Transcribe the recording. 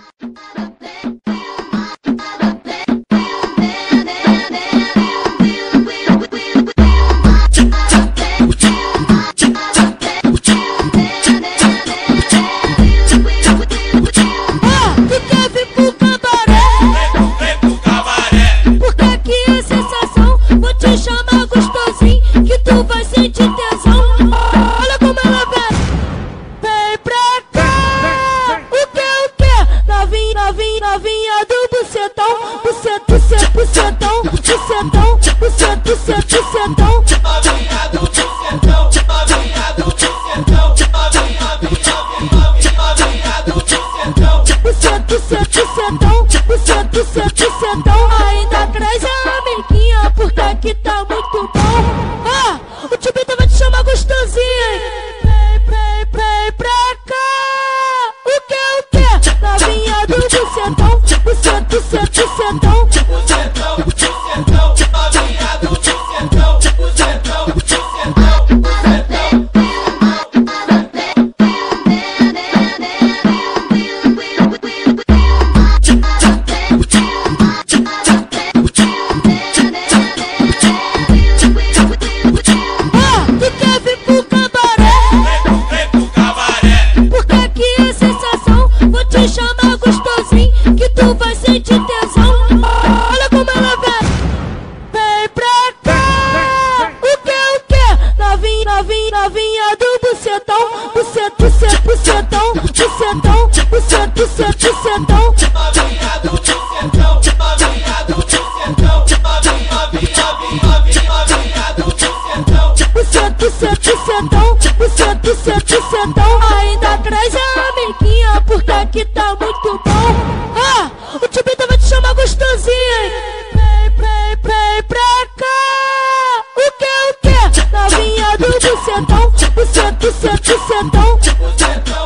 Novinha do bucetão, bucetão, bucetão, bucetão, bucetão. Novinha do bucetão, novinha do bucetão, novinha do bucetão, bucetão. Ainda traz a amiguinha, porque aqui tá muito bom. Ah, o tio Bita vai te chamar gostosinho. Vem pra cá. O que? Novinha do bucetão, bucetão, bucetão. bucetão, bucetão, novinha do bucetão, bucetão, bucetão, bucetão. Te chama gostosinho, que tu vai sentir tesão. Olha como ela vem pra cá. O que? Novinha do bucetão, bucetão, bucetão, bucetão, bucetão. Novinha do bucetão, novinha do bucetão, novinha do bucetão, bucetão. Ainda traz a amiguinha, porque aqui tá muito bom. Ah, o tio Bita vai te chamar gostosinho. Vem pra cá. O que? Novinha do bucetão, bucetão, bucetão.